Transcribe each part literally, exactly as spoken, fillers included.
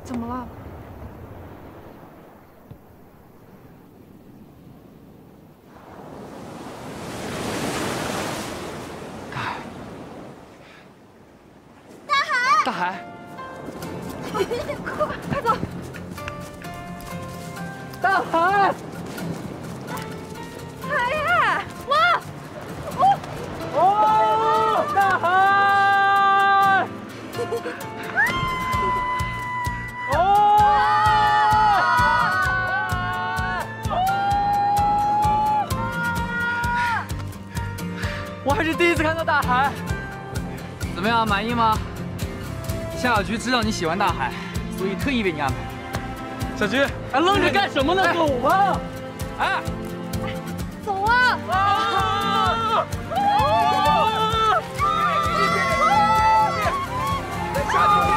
怎么了？ 大海， 大海， 快快走！ 大海， 海呀！哇！ 哦，哦，大海！哦！我还是第一次看到大海。怎么样，满意吗？夏小菊知道你喜欢大海，所以特意为你安排。小菊，还愣着干什么呢？走吧！哎， 走啊！ 啊！再下去！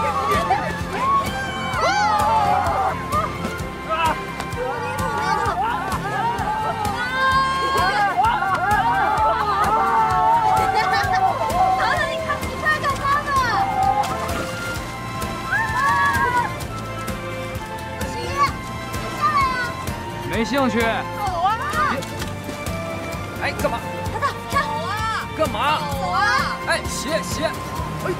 没兴趣。 走啊！ 哎，干嘛？ 淘淘，跳！走啊！ 干嘛？ 走啊！ 哎，鞋鞋。哎，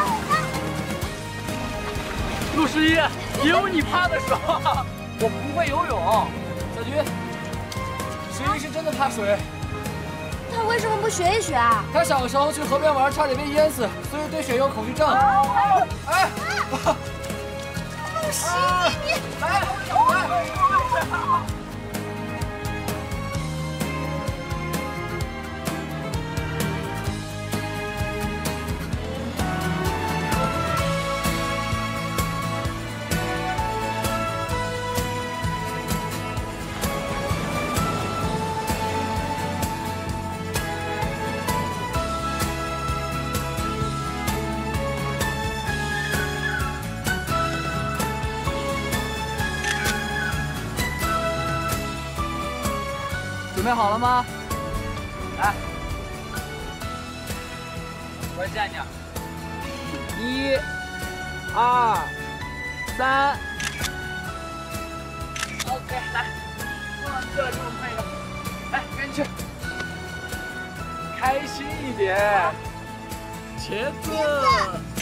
陆十一，也有你怕的时候。我不会游泳。小菊，十一是真的怕水。 他为什么不学一学啊？ 他小时候去河边玩，差点被淹死，所以对水有恐惧症。哎， 陆十一，你来，来。准备好了吗？来，我站着。一、二、三。OK， 来，哇，这这么快的，来，赶紧去，开心一点。茄子。